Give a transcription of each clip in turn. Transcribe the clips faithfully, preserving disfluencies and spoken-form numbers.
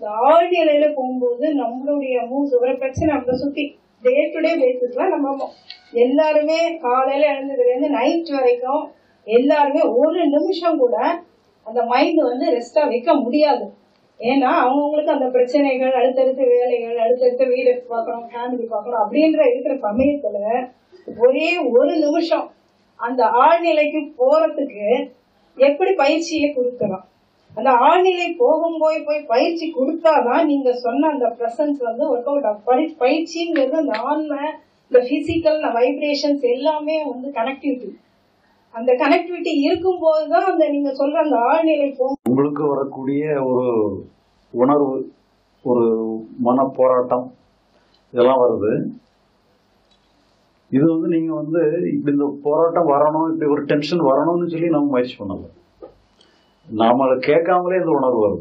அந்த ஆழ்நிலையில போகும்போது நம்மளுடைய மூவ்ஸ் ஒரு பிரச்சனை நம்மளை சுத்தி டே டு டே பேசிஸ்ல நம்ம எல்லாருமே காலையில எழுந்ததுல இருந்து நைட் வரைக்கும் எல்லாருமே ஒரு நிமிஷம் கூட அந்த மைண்ட் வந்து ரெஸ்டா வைக்க முடியாது. ஏன்னா அவங்கவுங்களுக்கு அந்த பிரச்சனைகள், அடுத்தடுத்த வேலைகள், அடுத்தடுத்த வீடு பார்க்கணும், ஃபேமிலி பார்க்கணும் அப்படின்ற இருக்கிற சமயத்துல ஒரே ஒரு நிமிஷம் அந்த ஆழ்நிலைக்கு போறதுக்கு எப்படி பயிற்சியை கொடுக்கலாம். அந்த ஆழ்நிலை போகும் போய் போய் பயிற்சி கொடுத்தாதான் நீங்க சொன்ன அந்த பிரசன்ஸ் வந்து ஒர்க் அவுட் ஆகும். பயிற்சிங்கிறது அந்த ஆன்மை, இந்த பிசிக்கல் வைப்ரேஷன்ஸ் எல்லாமே வந்து கனெக்டிவிட்டி. அந்த கனெக்டிவிட்டி இருக்கும் போதுதான் அந்த நீங்க சொல்ற அந்த ஆழ்நிலை போகும். உங்களுக்கு வரக்கூடிய ஒரு உணர்வு, ஒரு மன போராட்டம் இதெல்லாம் வருது. இது வந்து நீங்க வந்து இப்படி இந்த போராட்டம் வரணும், இப்படி ஒரு டென்ஷன் வரணும்னு சொல்லி நம்ம முயற்சி பண்ணல. நாம அதை கேட்காமலே இந்த உணர்வு வருது.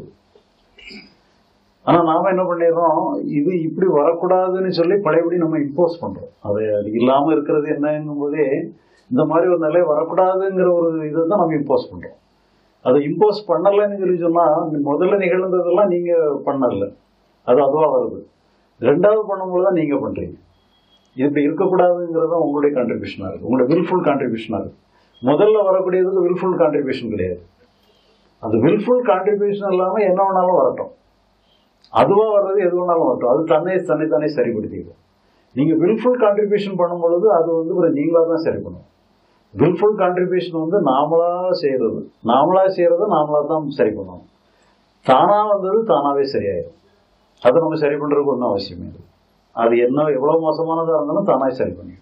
ஆனா நாம என்ன பண்ணிடுறோம், இது இப்படி வரக்கூடாதுன்னு சொல்லி பழையபடி நம்ம இம்போஸ் பண்றோம். அது அது இல்லாம இருக்கிறது என்னங்கும் போதே இந்த மாதிரி ஒரு நிலை வரக்கூடாதுங்கிற ஒரு இதை தான் நம்ம இம்போஸ் பண்றோம். அதை இம்போஸ் பண்ணலன்னு சொல்லி சொன்னா முதல்ல நிகழ்ந்ததெல்லாம் நீங்க பண்ணல, அது அதுவா வருது. ரெண்டாவது பண்ணும்போது தான் நீங்க பண்றீங்க. இப்படி இருக்கக்கூடாதுங்கிறது தான் உங்களுடைய கான்ட்ரிபியூஷனா இருக்கு, உங்களுடைய வில்ஃபுல் கான்ட்ரிபியூஷனா இருக்கு. முதல்ல வரக்கூடியதுக்கு வில்ஃபுல் கான்ட்ரிபியூஷன் கிடையாது. அது வில்ஃபுல் கான்ட்ரிபியூஷன் இல்லாம என்ன வேணாலும் வரட்டும், அதுவா வர்றது எது வேணாலும் வரட்டும், அது தன்னை தன்னை தானே சரிப்படுத்திக்கும். நீங்க வில்ஃபுல் கான்ட்ரிபியூஷன் பண்ணும் பொழுது அது வந்து ஒரு நீங்களா தான் சரி பண்ணும். வில்ஃபுல் கான்ட்ரிபியூஷன் வந்து நாமளா செய்யறது, நாமளா செய்யறத நாமளா தான் சரி பண்ணணும். தானா வந்தது தானாவே சரியாயிடும். அதை நம்ம சரி பண்றதுக்கு ஒன்றும் அவசியமே இல்லை. அது என்ன எவ்வளவு மோசமானதா இருந்தாலும் தானாவே சரி பண்ணிடும்.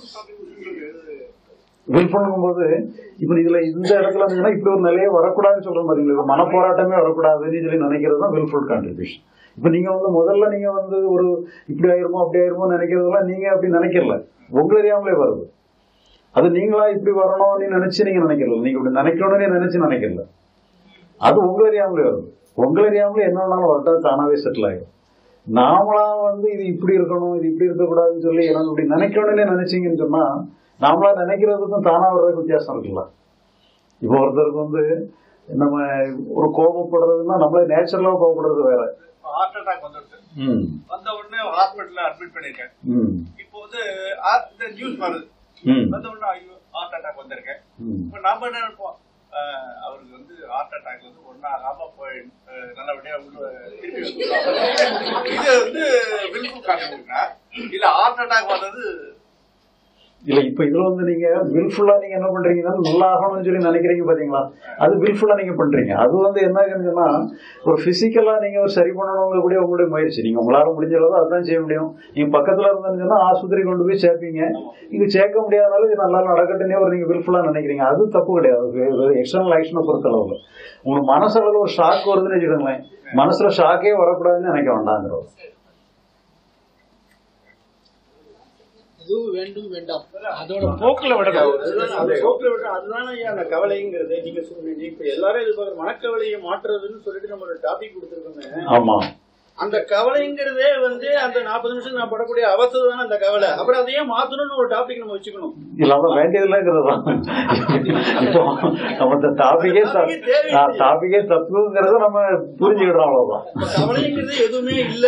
வில்ஃபுல்ங்கும் போது இப்ப இதுல இந்த இடத்துல இருந்தீங்கன்னா இப்படி ஒரு நிலையே வரக்கூடாதுன்னு சொல்ற மாதிரி மனப்போராட்டமே வரக்கூடாதுன்னு சொல்லி நினைக்கிறது தான் வில்ஃபுல் கான்ட்ரிபியூஷன். இப்ப நீங்க வந்து முதல்ல நீங்க வந்து ஒரு இப்படி ஆயிருமோ அப்படி ஆயிருமோ நினைக்கிறதெல்லாம் நீங்க அப்படி நினைக்கல, உங்களை அறியாமலே வருது. அது நீங்களா இப்படி வரணும்னு நினைச்சு நீங்க நினைக்கல, நீங்க இப்படி நினைக்கணும்னு நினைச்சு நினைக்கல, அது உங்களை அறியாமலே வருது. உங்களை அறியாமலே என்ன வேணாலும் வரட்டா தானாவே செட்டில் ஆயிடும். நாமளா வந்து இது இப்படி இருக்கணும், இது இப்படி இருக்கக்கூடாதுன்னு சொல்லி எனக்கு இப்படி நினைக்கணும்னு நினைச்சீங்கன்னு சொன்னா நாமளா நினைக்கிறதுக்கும் தானா வர்றதுக்கு வித்தியாசம் இருக்குல்ல. இப்போ ஒருத்தருக்கு வந்து நம்ம ஒரு கோபப்படுறதுன்னா நம்மளே நேச்சுரலா கோபப்படுறது வேற. ஹார்ட் அட்டாக் வந்துருச்சு, வந்த உடனே ஹாஸ்பிட்டல்ல அட்மிட் பண்ணிருக்கேன். இப்போ வந்து இந்த நியூஸ் வருது, வந்த உடனே ஐயோ ஹார்ட் அட்டாக் வந்திருக்கேன். இப்ப நாம என்ன நினைப்போம், அவருக்கு வந்து ஹார்ட் அட்டாக் வந்து ஒன்னா ஆகாம போய் நல்லபடியா திருப்பி இது வந்து வில்ஃபுல் கான்ட்ரிபியூஷனா இல்ல ஹார்ட் அட்டாக் வந்தது இல்ல. இப்ப இதுல வந்து நீங்க வில்ஃபுல்லா நீங்க என்ன பண்றீங்கன்னா நல்லா ஆகணும்னு சொல்லி நினைக்கிறீங்க பாத்தீங்களா, அது வில்ஃபுல்லா நீங்க பண்றீங்க. அது வந்து என்ன சொன்னா ஒரு பிசிக்கலா நீங்க ஒரு சரி பண்ணணுங்க கூட உங்களுடைய முயற்சி. நீங்க உங்களால முடிஞ்சளவு அதுதான் செய்ய முடியும். நீங்க பக்கத்துல இருந்தேன்னு சொன்னா ஆஸ்பத்திரி கொண்டு போய் சேர்ப்பீங்க. இங்க சேர்க்க முடியாதனால இது நல்லா நடக்கட்டுன்னே ஒரு நீங்க வில்ஃபுல்லா நினைக்கிறீங்க. அது தப்பு கிடையாது. எக்ஸ்டர்னல் ஆக்ஷனை பொறுத்தளவுல உங்களுக்கு மனசளவு ஒரு ஷாக் வருதுன்னு வச்சுக்கோங்களேன், மனசுல ஷாக்கே வரக்கூடாதுன்னு நினைக்க வேண்டாங்கிறது. வேண்டும் வேண்டாம் அதோட போக்குல விடணும், போக்குல விடணும். அதுதானே அந்த கவலைங்கிறது நீங்க சொல்றீங்க. இப்ப எல்லாரும் இது மனக்கவலையை மாற்றுறதுன்னு சொல்லிட்டு நம்ம ஒரு டாபிக் கொடுத்துருக்கோங்க. ஆமா, அந்த கவலைங்கிறதே வந்து அந்த நாற்பது நிமிஷம் நான் படக்கூடிய அவசரம் தானே அந்த கவலை. அப்புறம் அதையே மாத்தணும்னு ஒரு டாபிக் நம்ம வச்சுக்கணும். இல்லாம வேண்டியதுலங்கிறதா இப்போ நம்ம இந்த டாபிக்கே டாபிக்கே தப்புங்கிறத நம்ம புரிஞ்சுக்கிட்டோம். அவ்வளவுதான். கவலைங்கிறது எதுவுமே இல்ல,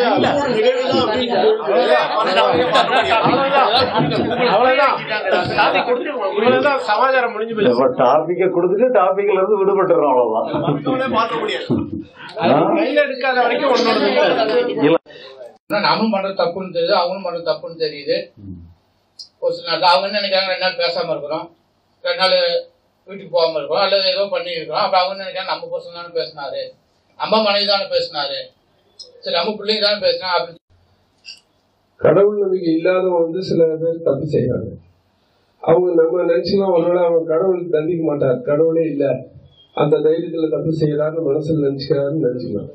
சமாச்சாரம் முடிஞ்சு போய் டாபிக்கை கொடுத்துட்டு டாபிக்ல இருந்து விடுபட்டுறோம். அவ்வளவுதான். மாற்ற முடியாது. எடுக்காத வரைக்கும் ஒன்னோட நாமும் பண்றது தப்புன்னு தெரியுது, அவங்களும் பண்றது தப்புன்னு தெரியுது. ஒரு சில நாள் அவங்க என்ன நினைக்கிறாங்க, ரெண்டு நாள் பேசாம இருக்கிறோம், ரெண்டு நாள் வீட்டுக்கு போகாம இருக்கோம், அல்லது ஏதோ பண்ணி இருக்கிறோம். அப்ப அவங்க நினைக்கிறாங்க நம்ம பர்சன் தானே பேசினாரு, நம்ம மனைவி தானே பேசினாரு, சரி நம்ம பிள்ளைங்க தானே பேசினா அப்படின்னு. கடவுள் நம்பிக்கை இல்லாதவங்க வந்து சில பேர் தப்பு செய்யறாங்க. அவங்க நம்ம நினைச்சுக்கலாம் ஒருவேளை அவங்க கடவுள் தண்டிக்க மாட்டார், கடவுளே இல்ல அந்த தைரியத்துல தப்பு செய்யறாருன்னு மனசுல நினைச்சுக்கிறாருன்னு நினைச்சுக்கலாம்.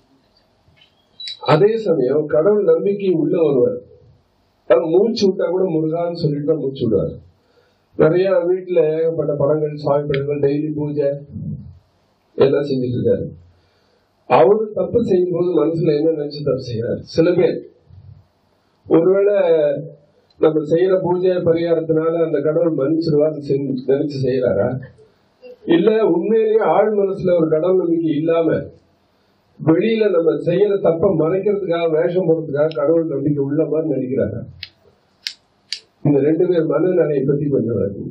அதே சமயம் கடவுள் நம்பிக்கை உள்ள ஒருவர் மூச்சு விட்டா கூட முருகான்னு சொல்லிட்டு தான் மூச்சு விடுவார். நிறைய வீட்டுல ஏகப்பட்ட படங்கள், சாமி படங்கள், டெய்லி பூஜை எல்லாம் செஞ்சுட்டு இருக்காரு. அவரு தப்பு செய்யும் போது மனசுல என்ன நினைச்சு தப்பு செய்யறாரு. சில பேர் ஒருவேளை நம்ம செய்யற பூஜை பரிகாரத்தினால அந்த கடவுள் மன்னிச்சிருவாரு நினைச்சு செய்யறாரா, இல்ல உண்மையிலேயே ஆழ் மனசுல ஒரு கடவுள் நம்பிக்கை இல்லாம வெளியில நம்ம செய்யற தப்ப மறைக்கிறதுக்காக வேஷம் போடுறதுக்காக கடவுள் நம்பிக்கை உள்ள மாதிரி நடிக்கிறாங்க. இந்த ரெண்டு பேர் மனநிலையை பத்தி கொஞ்சம் வருங்க.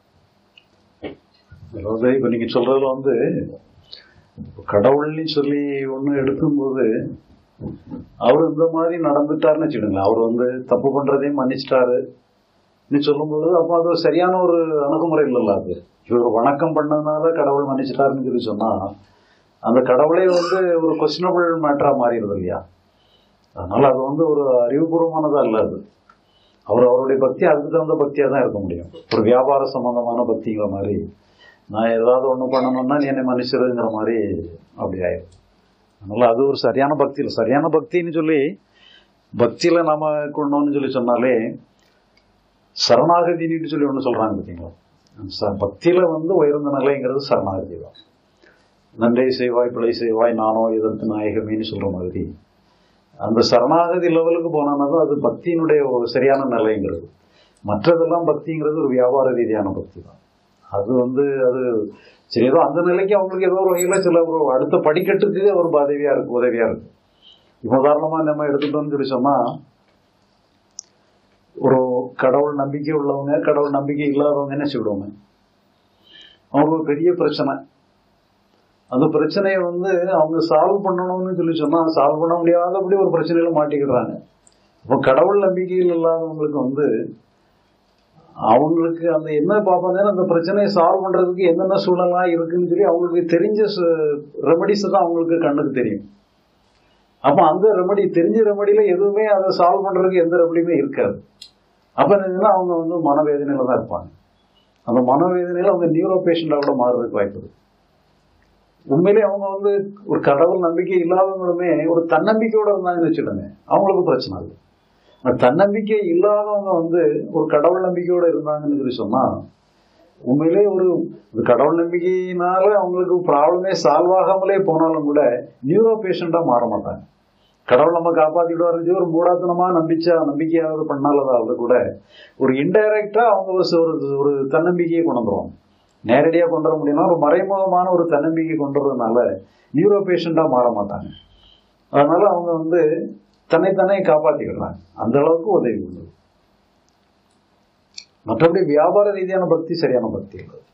அதாவது இப்ப நீங்க சொல்றதுல வந்து கடவுள்னு சொல்லி ஒண்ணு எடுக்கும்போது அவர் இந்த மாதிரி நடந்துட்டாருன்னு வச்சுடுங்களேன். அவர் வந்து தப்பு பண்றதையும் மன்னிச்சிட்டாரு நீ சொல்லும்போது அப்போ அது சரியான ஒரு அணுகுமுறை இல்லைல்ல. அது இவர் வணக்கம் பண்ணதுனால கடவுள் மன்னிச்சிட்டாருன்னு சொல்லி சொன்னா அந்த கடவுளே வந்து ஒரு கொஸ்டினபிள் மேட்டரா மாறிடுது இல்லையா. அதனால அது வந்து ஒரு அறிவுபூர்வமானதா இல்ல. அது அவர் அவருடைய பக்தி அதுக்கு தகுந்த பக்தியா தான் இருக்க முடியும். ஒரு வியாபார சம்பந்தமான பக்திங்கிற மாதிரி நான் ஏதாவது ஒண்ணு பண்ணணும்னா நீ என்னை மன்னிச்சிருங்கிற மாதிரி அப்படி ஆயிடும். அதனால அது ஒரு சரியான பக்தி இல்லை. சரியான பக்தின்னு சொல்லி பக்தியில நாம கொண்டோம்னு சொல்லி சொன்னாலே சரணாகதின்னு சொல்லி ஒண்ணு சொல்றாங்க பார்த்தீங்களா. பக்தியில வந்து உயர்ந்த நிலைங்கிறது சரணாகதி தான். நன்றை செய்வாய் பிழை செய்வாய் நானோ எதற்கு நாயகமேன்னு சொல்ற மாதிரி அந்த சரணாகதி லெவலுக்கு போனாலும் அது பக்தியினுடைய ஒரு சரியான நிலைங்கிறது. மற்றதெல்லாம் பக்திங்கிறது ஒரு வியாபார ரீதியான பக்தி தான். அது வந்து அது சரி ஏதோ அந்த நிலைக்கு அவங்களுக்கு ஏதோ ஒரு வகையில சில ஒரு அடுத்த படிக்கட்டுக்கு ஒரு உதவியா இருக்கு உதவியா இருக்கு. இப்போ உதாரணமா நம்ம எடுத்துட்டோம்னு சொல்லி சொன்னா ஒரு கடவுள் நம்பிக்கை உள்ளவங்க கடவுள் நம்பிக்கை இல்லாதவங்க என்ன சொல்லுவாங்க, அவங்களுக்கு ஒரு பெரிய பிரச்சனை. அந்த பிரச்சனையை வந்து அவங்க சால்வ் பண்ணணும்னு சொல்லி சொன்னா சால்வ் பண்ண முடியாதபடி ஒரு பிரச்சனையில மாட்டிக்கிறாங்க. இப்போ கடவுள் நம்பிக்கையில் இல்லாதவங்களுக்கு வந்து அவங்களுக்கு அந்த என்ன பார்ப்பாங்கன்னா அந்த பிரச்சனையை சால்வ் பண்றதுக்கு என்னென்ன சூழலா இருக்குன்னு சொல்லி அவங்களுக்கு தெரிஞ்ச ரெமடிஸ் தான் அவங்களுக்கு கண்ணுக்கு தெரியும். அப்ப அந்த ரெமடி தெரிஞ்ச ரெமடியில எதுவுமே அதை சால்வ் பண்றதுக்கு எந்த ரெமடியுமே இருக்காது. அப்ப என்னன்னா அவங்க வந்து மனவேதனையில தான் இருப்பாங்க. அந்த மனவேதனையில அவங்க நியூரோ பேஷண்டா கூட மாறுறதுக்கு வாய்ப்பு இருக்கு. உண்மையிலேயே அவங்க வந்து ஒரு கடவுள் நம்பிக்கை இல்லாதவங்களுமே ஒரு தன்னம்பிக்கையோட இருந்தாங்கன்னு வச்சுடுங்க அவங்களுக்கு பிரச்சனை இல்லை. தன்னம்பிக்கை இல்லாதவங்க வந்து ஒரு கடவுள் நம்பிக்கையோட இருந்தாங்கன்னு சொல்லி சொன்னா உண்மையிலே ஒரு கடவுள் நம்பிக்கையினால அவங்களுக்கு ப்ராப்ளமே சால்வ் ஆகாமலே போனாலும் கூட நியூரோ பேஷண்டா மாற மாட்டாங்க. கடவுள் நம்ம காப்பாத்திடுவாரு ஒரு மூடாத்தனமா நம்பிச்சா நம்பிக்கையாவது பண்ணாலதாவது கூட ஒரு இன்டைரக்டா அவங்க ஒரு ஒரு தன்னம்பிக்கையை கொண்டு வந்துருவாங்க. நேரடியா கொண்டு வர முடியும்னா ஒரு மறைமுகமான ஒரு தன்னம்பிக்கை கொண்டு வரதுனால நியூரோ பேஷண்டா மாற மாட்டாங்க. அதனால அவங்க வந்து தன்னைத்தானே காப்பாத்திக்கிறாங்க. அந்த அளவுக்கு உதவி உள்ளது. மற்றபடி வியாபார ரீதியான பக்தி சரியான பக்தி இல்லை.